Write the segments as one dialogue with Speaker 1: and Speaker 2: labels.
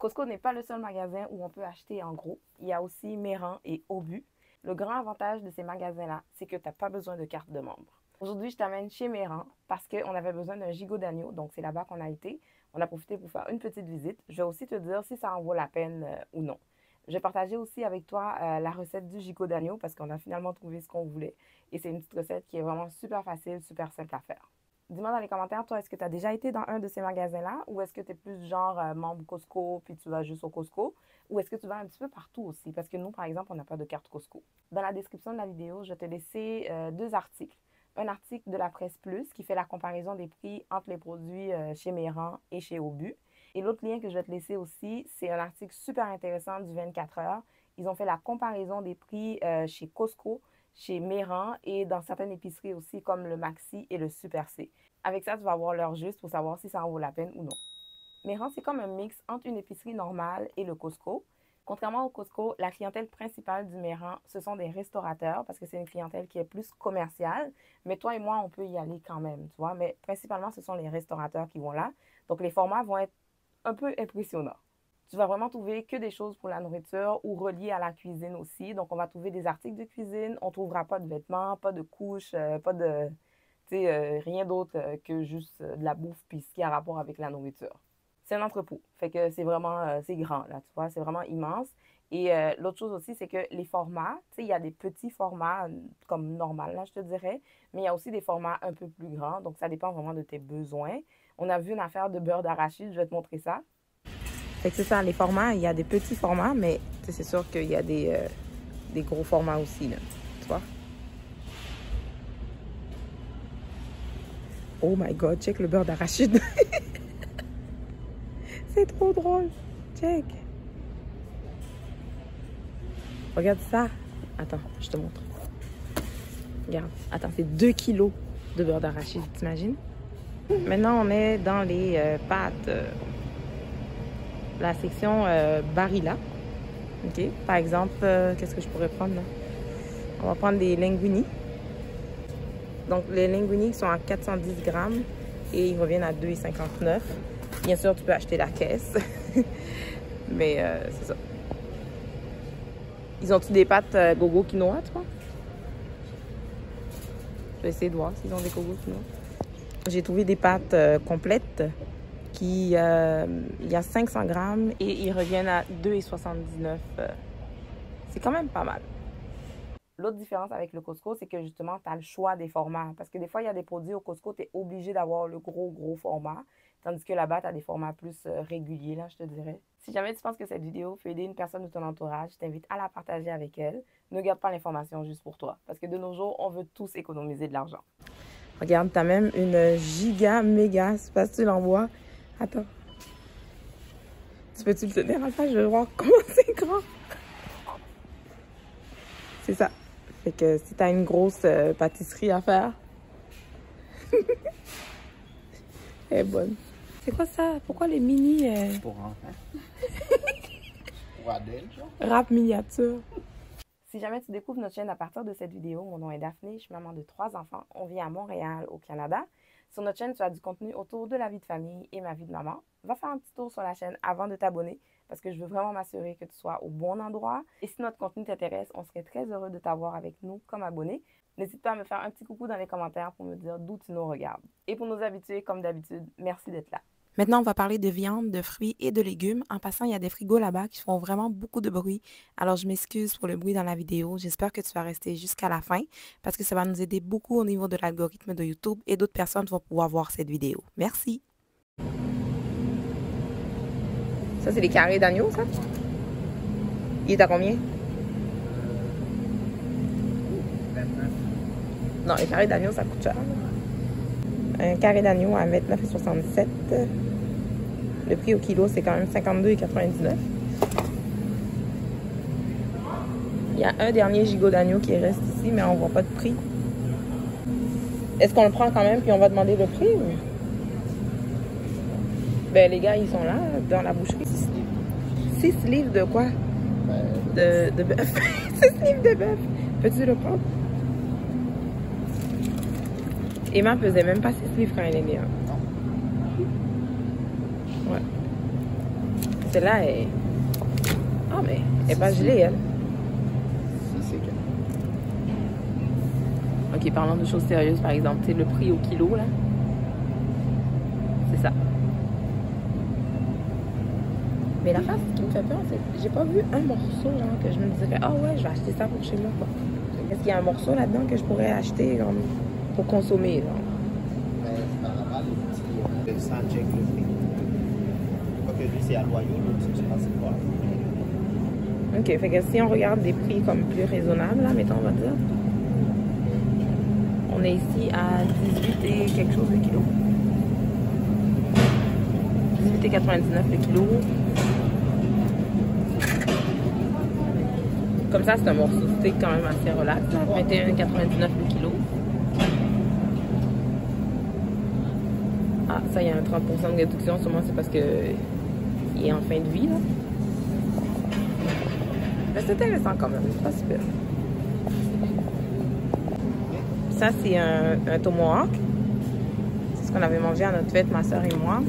Speaker 1: Costco n'est pas le seul magasin où on peut acheter en gros. Il y a aussi Méran et Obus. Le grand avantage de ces magasins-là, c'est que tu n'as pas besoin de carte de membre. Aujourd'hui, je t'amène chez Méran parce qu'on avait besoin d'un gigot d'agneau, donc c'est là-bas qu'on a été. On a profité pour faire une petite visite. Je vais aussi te dire si ça en vaut la peine ou non. Je vais partager aussi avec toi la recette du gigot d'agneau parce qu'on a finalement trouvé ce qu'on voulait. Et c'est une petite recette qui est vraiment super facile, super simple à faire. Dis-moi dans les commentaires, toi, est-ce que tu as déjà été dans un de ces magasins-là ou est-ce que tu es plus genre membre Costco puis tu vas juste au Costco ou est-ce que tu vas un petit peu partout aussi? Parce que nous, par exemple, on n'a pas de carte Costco. Dans la description de la vidéo, je vais te laisser deux articles. Un article de la Presse Plus qui fait la comparaison des prix entre les produits chez Méran et chez Obus. Et l'autre lien que je vais te laisser aussi, c'est un article super intéressant du 24 heures. Ils ont fait la comparaison des prix chez Costco, chez Méran et dans certaines épiceries aussi comme le Maxi et le Super C. Avec ça, tu vas avoir l'heure juste pour savoir si ça en vaut la peine ou non. Méran, c'est comme un mix entre une épicerie normale et le Costco. Contrairement au Costco, la clientèle principale du Méran, ce sont des restaurateurs parce que c'est une clientèle qui est plus commerciale. Mais toi et moi, on peut y aller quand même, tu vois. Mais principalement, ce sont les restaurateurs qui vont là. Donc, les formats vont être un peu impressionnant. Tu vas vraiment trouver que des choses pour la nourriture ou reliées à la cuisine aussi. Donc, on va trouver des articles de cuisine. On ne trouvera pas de vêtements, pas de couches, pas de, rien d'autre que juste de la bouffe puis ce qui a rapport avec la nourriture. C'est un entrepôt. Fait que c'est vraiment, c'est grand, là, tu vois. C'est vraiment immense. Et l'autre chose aussi, c'est que les formats, tu sais, il y a des petits formats comme normal, là, je te dirais. Mais il y a aussi des formats un peu plus grands. Donc, ça dépend vraiment de tes besoins. On a vu une affaire de beurre d'arachide, je vais te montrer ça. Fait que c'est ça, les formats, il y a des petits formats, mais c'est sûr qu'il y a des gros formats aussi, là, tu vois. Oh my God, check le beurre d'arachide. C'est trop drôle, check. Regarde ça. Attends, je te montre. Regarde, attends, c'est 2 kilos de beurre d'arachide, t'imagines? Maintenant, on est dans les pâtes. La section Barilla. OK? Par exemple, qu'est-ce que je pourrais prendre là? On va prendre des linguini. Donc, les linguini sont à 410 grammes et ils reviennent à 2,59. Bien sûr, tu peux acheter la caisse. Mais c'est ça. Ils ont-tu des pâtes gogo quinoa, tu vois? Je vais essayer de voir s'ils ont des gogo quinoa. J'ai trouvé des pâtes complètes qui, il y a 500 grammes et ils reviennent à 2,79. C'est quand même pas mal. L'autre différence avec le Costco, c'est que justement, tu as le choix des formats. Parce que des fois, il y a des produits au Costco, tu es obligé d'avoir le gros format. Tandis que là-bas, tu as des formats plus réguliers, là, je te dirais. Si jamais tu penses que cette vidéo peut aider une personne de ton entourage, je t'invite à la partager avec elle. Ne garde pas l'information juste pour toi. Parce que de nos jours, on veut tous économiser de l'argent. Regarde, tu as même une giga méga, je sais pas si tu l'envoies. Attends. Tu peux-tu le tenir à ça? Je veux voir comment c'est grand. C'est ça. Fait que si tu as une grosse pâtisserie à faire, elle est bonne. C'est quoi ça? Pourquoi les mini...
Speaker 2: Pour enfants. Pour adultes, genre.
Speaker 1: Rap miniature. Si jamais tu découvres notre chaîne à partir de cette vidéo, mon nom est Daphné, je suis maman de 3 enfants. On vit à Montréal, au Canada. Sur notre chaîne, tu as du contenu autour de la vie de famille et ma vie de maman. Va faire un petit tour sur la chaîne avant de t'abonner parce que je veux vraiment m'assurer que tu sois au bon endroit. Et si notre contenu t'intéresse, on serait très heureux de t'avoir avec nous comme abonné. N'hésite pas à me faire un petit coucou dans les commentaires pour me dire d'où tu nous regardes. Et pour nos habitués, comme d'habitude, merci d'être là. Maintenant, on va parler de viande, de fruits et de légumes. En passant, il y a des frigos là-bas qui font vraiment beaucoup de bruit. Alors, je m'excuse pour le bruit dans la vidéo. J'espère que tu vas rester jusqu'à la fin parce que ça va nous aider beaucoup au niveau de l'algorithme de YouTube et d'autres personnes vont pouvoir voir cette vidéo. Merci! Ça, c'est les carrés d'agneau, ça? Il est à combien?
Speaker 2: 29.
Speaker 1: Non, les carrés d'agneau, ça coûte cher. Un carré d'agneau à 29,67. Le prix au kilo, c'est quand même 52,99. Il y a un dernier gigot d'agneau qui reste ici, mais on ne voit pas de prix. Est-ce qu'on le prend quand même puis on va demander le prix? Ou... Ben, les gars, ils sont là, dans la boucherie. 6 livres de quoi? De bœuf. 6 livres de bœuf. Peux-tu le prendre? Emma pesait même pas 6 livres quand elle est née. Hein. Ouais. Celle-là est... Ah, mais elle n'est pas gelée, elle.
Speaker 2: Ça, c'est que...
Speaker 1: Ok, parlons de choses sérieuses, par exemple, tu sais, le prix au kilo, là. C'est ça. Mais la face qui me fait peur, c'est que j'ai pas vu un morceau, genre, que je me dirais, ah ouais, je vais acheter ça pour chez moi, quoi. Est-ce qu'il y a un morceau là-dedans que je pourrais acheter, genre, pour consommer, genre?
Speaker 2: Mais par rapport aux petits... ça check le prix. Pas que lui, c'est à loyau, l'autre, je sais pas c'est quoi.
Speaker 1: Ok, fait que si on regarde des prix comme plus raisonnables, là, mettons, on va dire, on est ici à 18 et quelque chose le kilo. 18,99 le kilo. Comme ça, c'est un morceau de steak quand même assez relax, là. 21,99 le kilo. Ah, ça, il y a un 30% de réduction, sûrement c'est parce que il est en fin de vie, là. Mais c'est intéressant quand même, c'est pas super. Ça, c'est un tomahawk. C'est ce qu'on avait mangé à notre fête, ma soeur et moi.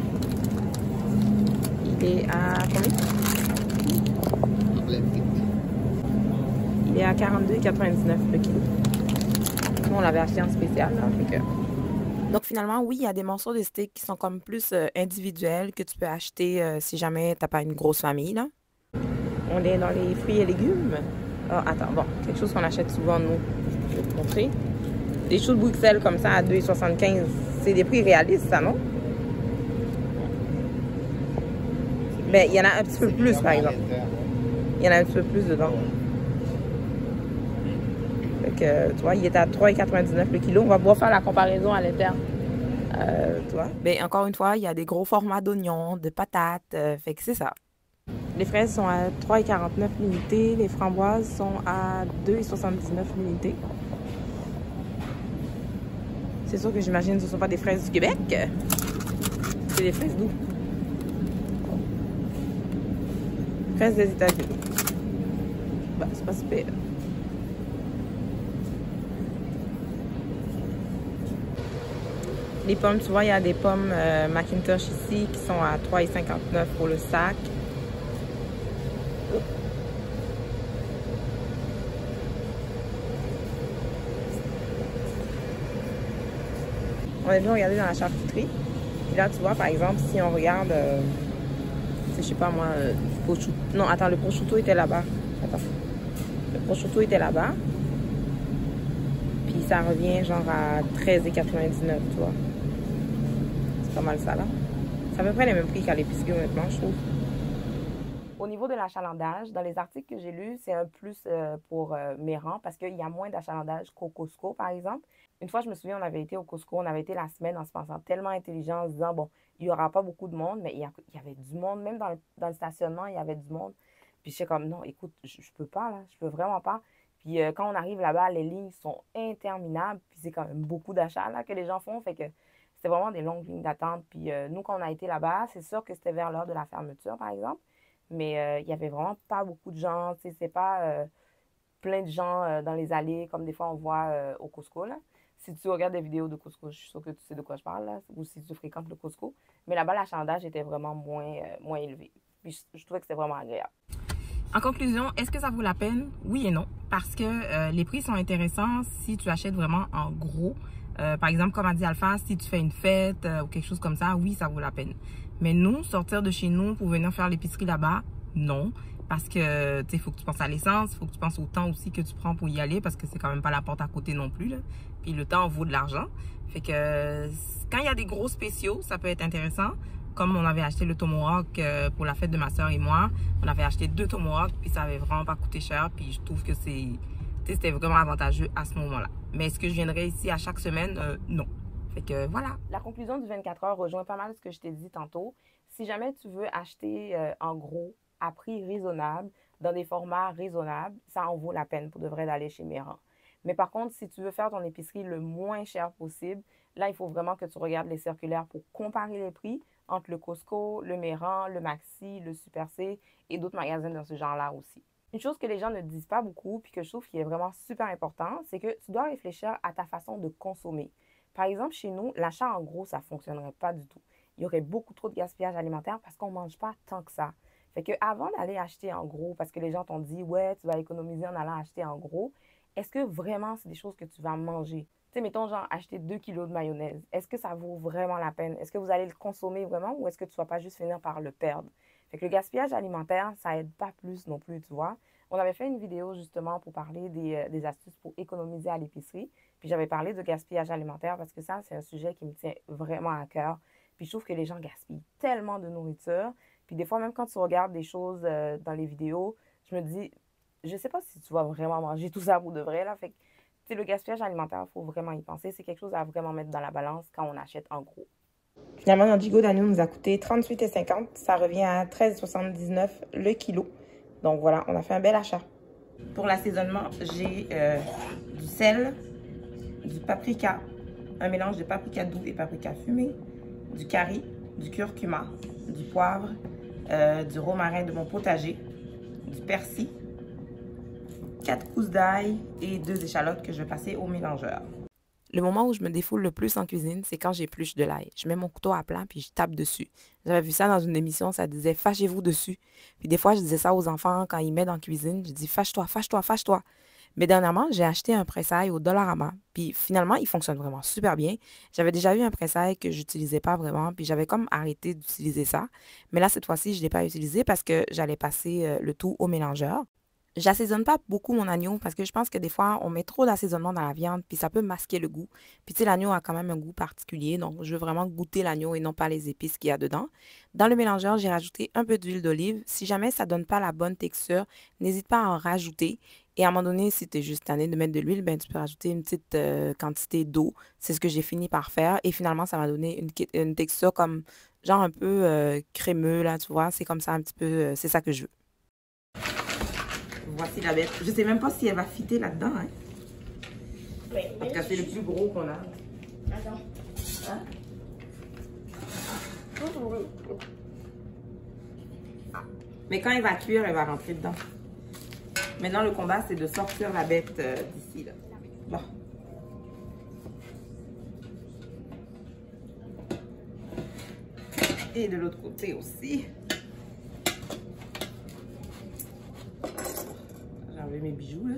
Speaker 1: Il est à combien? Il est à 42,99 le kilo. Nous, on l'avait acheté en spécial, là, fait que... Donc finalement, oui, il y a des morceaux de steak qui sont comme plus individuels que tu peux acheter si jamais t'as pas une grosse famille, là. On est dans les fruits et légumes. Ah, attends, bon, quelque chose qu'on achète souvent, nous. Je vais te montrer. Des choux de Bruxelles comme ça à 2,75. C'est des prix réalistes, ça, non? Mais il y en a un petit peu plus, par exemple. Il y en a un petit peu plus dedans. Fait que, tu vois, il est à 3,99 le kilo. On va pouvoir faire la comparaison à l'interne. Tu vois? Mais encore une fois, il y a des gros formats d'oignons, de patates. Fait que c'est ça. Les fraises sont à 3,49 l'unité. Les framboises sont à 2,79 l'unité. C'est sûr que j'imagine que ce ne sont pas des fraises du Québec. C'est des fraises d'où? Fraises des États-Unis. Bah, c'est pas super. Les pommes, tu vois, il y a des pommes Macintosh ici qui sont à 3,59 pour le sac. On est venu regarder dans la charcuterie. Puis là, tu vois, par exemple, si on regarde, je sais pas moi, prosciutto. Non, attends, le prosciutto était là-bas. Attends. Le prosciutto était là-bas. Puis ça revient genre à 13,99, tu vois. C'est pas mal ça, là. C'est à peu près les mêmes prix qu'à l'épicerie, honnêtement, je trouve. Au niveau de l'achalandage, dans les articles que j'ai lus, c'est un plus pour mes rangs parce qu'il y a moins d'achalandage qu'au Costco, par exemple. Une fois, je me souviens, on avait été au Costco, on avait été la semaine en se pensant tellement intelligent, en se disant, bon, il n'y aura pas beaucoup de monde, mais il y avait du monde, même dans le stationnement, il y avait du monde. Puis j'étais comme, non, écoute, je peux pas, là, je peux vraiment pas. Puis quand on arrive là-bas, les lignes sont interminables, puis c'est quand même beaucoup d'achats, là, que les gens font, fait que c'était vraiment des longues lignes d'attente. Puis nous, quand on a été là-bas, c'est sûr que c'était vers l'heure de la fermeture, par exemple, mais il y avait vraiment pas beaucoup de gens, tu sais, c'est pas plein de gens dans les allées, comme des fois on voit au Costco, là. Si tu regardes des vidéos de Costco, je suis sûre que tu sais de quoi je parle, là, ou si tu fréquentes le Costco. Mais là-bas, l'achalandage était vraiment moins élevé. Puis je trouvais que c'était vraiment agréable. En conclusion, est-ce que ça vaut la peine? Oui et non. Parce que les prix sont intéressants si tu achètes vraiment en gros. Par exemple, comme a dit Alpha, si tu fais une fête ou quelque chose comme ça, oui, ça vaut la peine. Mais nous, sortir de chez nous pour venir faire l'épicerie là-bas, non. Parce que, tu sais, il faut que tu penses à l'essence, il faut que tu penses au temps aussi que tu prends pour y aller parce que c'est quand même pas la porte à côté non plus, là. Puis le temps vaut de l'argent. Fait que quand il y a des gros spéciaux, ça peut être intéressant. Comme on avait acheté le tomahawk pour la fête de ma soeur et moi. On avait acheté 2 tomahawks, puis ça avait vraiment pas coûté cher. Puis je trouve que c'était vraiment avantageux à ce moment-là. Mais est-ce que je viendrais ici à chaque semaine? Non. Fait que voilà. La conclusion du 24 heures rejoint pas mal ce que je t'ai dit tantôt. Si jamais tu veux acheter en gros, à prix raisonnable, dans des formats raisonnables, ça en vaut la peine pour de vrai d'aller chez Méran. Mais par contre, si tu veux faire ton épicerie le moins cher possible, là, il faut vraiment que tu regardes les circulaires pour comparer les prix entre le Costco, le Méran, le Maxi, le Super C et d'autres magasins dans ce genre-là aussi. Une chose que les gens ne disent pas beaucoup puis que je trouve qui est vraiment super important, c'est que tu dois réfléchir à ta façon de consommer. Par exemple, chez nous, l'achat en gros, ça ne fonctionnerait pas du tout. Il y aurait beaucoup trop de gaspillage alimentaire parce qu'on ne mange pas tant que ça. Fait que avant d'aller acheter en gros, parce que les gens t'ont dit, ouais, tu vas économiser en allant acheter en gros, est-ce que vraiment c'est des choses que tu vas manger? Tu sais, mettons, genre, acheter 2 kilos de mayonnaise. Est-ce que ça vaut vraiment la peine? Est-ce que vous allez le consommer vraiment ou est-ce que tu vas pas juste finir par le perdre? Fait que le gaspillage alimentaire, ça aide pas plus non plus, tu vois. On avait fait une vidéo justement pour parler des astuces pour économiser à l'épicerie. Puis j'avais parlé de gaspillage alimentaire parce que ça, c'est un sujet qui me tient vraiment à cœur. Puis je trouve que les gens gaspillent tellement de nourriture. Puis des fois, même quand tu regardes des choses dans les vidéos, je me dis, je sais pas si tu vas vraiment manger tout ça pour de vrai, là. Fait que, tu sais, le gaspillage alimentaire, il faut vraiment y penser. C'est quelque chose à vraiment mettre dans la balance quand on achète en gros. Finalement, notre gigot d'agneau nous a coûté 38,50. Ça revient à 13,79 le kilo. Donc voilà, on a fait un bel achat. Pour l'assaisonnement, j'ai du sel, du paprika, un mélange de paprika doux et paprika fumé, du curry, du curcuma, du poivre, du romarin de mon potager, du persil, 4 gousses d'ail et 2 échalotes que je vais passer au mélangeur. Le moment où je me défoule le plus en cuisine, c'est quand j'épluche de l'ail. Je mets mon couteau à plat puis je tape dessus. J'avais vu ça dans une émission, ça disait fâchez-vous dessus. Puis des fois, je disais ça aux enfants quand ils m'aident en cuisine. Je dis fâche-toi, fâche-toi, fâche-toi. Mais dernièrement, j'ai acheté un presse-ail au Dollarama. Puis finalement, il fonctionne vraiment super bien. J'avais déjà eu un presse-ail que j'utilisais pas vraiment. Puis j'avais comme arrêté d'utiliser ça. Mais là, cette fois-ci, je ne l'ai pas utilisé parce que j'allais passer le tout au mélangeur. J'assaisonne pas beaucoup mon agneau parce que je pense que des fois, on met trop d'assaisonnement dans la viande, puis ça peut masquer le goût. Puis tu sais, l'agneau a quand même un goût particulier, donc je veux vraiment goûter l'agneau et non pas les épices qu'il y a dedans. Dans le mélangeur, j'ai rajouté un peu d'huile d'olive. Si jamais ça donne pas la bonne texture, n'hésite pas à en rajouter. Et à un moment donné, si tu es juste tanné de mettre de l'huile, ben, tu peux rajouter une petite quantité d'eau. C'est ce que j'ai fini par faire. Et finalement, ça m'a donné une texture comme genre un peu crémeux, là, tu vois. C'est comme ça un petit peu, c'est ça que je veux. Voici la bête. Je sais même pas si elle va fitter là-dedans. Hein. En tout cas, c'est le plus gros qu'on a.
Speaker 3: Attends.
Speaker 1: Hein? Ah. Mais quand elle va cuire, elle va rentrer dedans. Maintenant, le combat, c'est de sortir la bête d'ici. Là. Bon. Et de l'autre côté aussi. J'ai enlevé mes bijoux, là.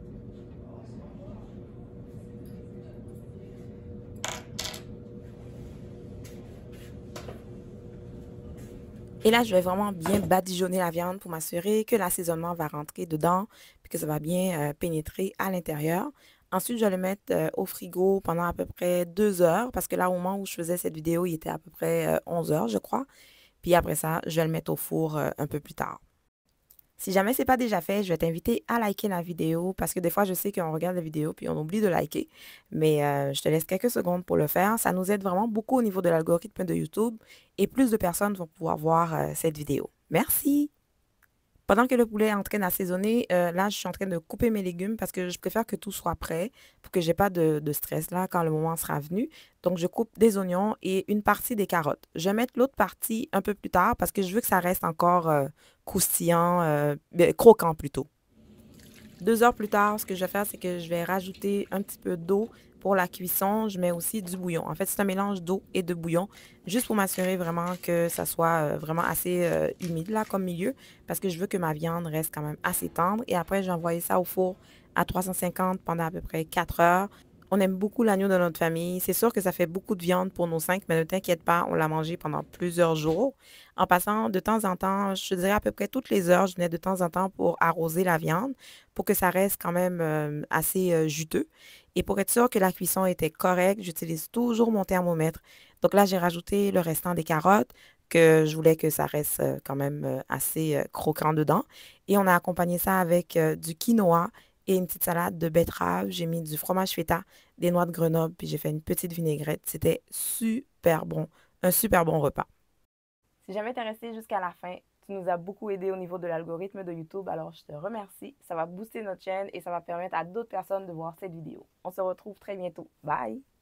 Speaker 1: Et là, je vais vraiment bien badigeonner la viande pour m'assurer que l'assaisonnement va rentrer dedans puis que ça va bien pénétrer à l'intérieur. Ensuite, je vais le mettre au frigo pendant à peu près 2 heures parce que là, au moment où je faisais cette vidéo, il était à peu près 11 heures, je crois. Puis après ça, je vais le mettre au four un peu plus tard. Si jamais ce n'est pas déjà fait, je vais t'inviter à liker la vidéo parce que des fois, je sais qu'on regarde la vidéo puis on oublie de liker. Mais je te laisse quelques secondes pour le faire. Ça nous aide vraiment beaucoup au niveau de l'algorithme de YouTube et plus de personnes vont pouvoir voir cette vidéo. Merci! Pendant que le poulet est en train d'assaisonner, là, je suis en train de couper mes légumes parce que je préfère que tout soit prêt pour que je n'ai pas de stress là quand le moment sera venu. Donc, je coupe des oignons et une partie des carottes. Je vais mettre l'autre partie un peu plus tard parce que je veux que ça reste encore croustillant, croquant plutôt. 2 heures plus tard, ce que je vais faire, c'est que je vais rajouter un petit peu d'eau pour la cuisson. Je mets aussi du bouillon. En fait, c'est un mélange d'eau et de bouillon, juste pour m'assurer vraiment que ça soit vraiment assez humide là comme milieu, parce que je veux que ma viande reste quand même assez tendre. Et après, j'ai envoyé ça au four à 350 pendant à peu près 4 heures. On aime beaucoup l'agneau dans notre famille. C'est sûr que ça fait beaucoup de viande pour nos 5, mais ne t'inquiète pas, on l'a mangé pendant plusieurs jours. En passant de temps en temps, je dirais à peu près toutes les heures, je venais de temps en temps pour arroser la viande pour que ça reste quand même assez juteux. Et pour être sûr que la cuisson était correcte, j'utilise toujours mon thermomètre. Donc là, j'ai rajouté le restant des carottes que je voulais que ça reste quand même assez croquant dedans. Et on a accompagné ça avec du quinoa et une petite salade de betterave. J'ai mis du fromage feta, des noix de Grenoble, puis j'ai fait une petite vinaigrette. C'était super bon, un super bon repas. Si jamais tu es resté jusqu'à la fin, tu nous as beaucoup aidé au niveau de l'algorithme de YouTube, alors je te remercie. Ça va booster notre chaîne et ça va permettre à d'autres personnes de voir cette vidéo. On se retrouve très bientôt. Bye!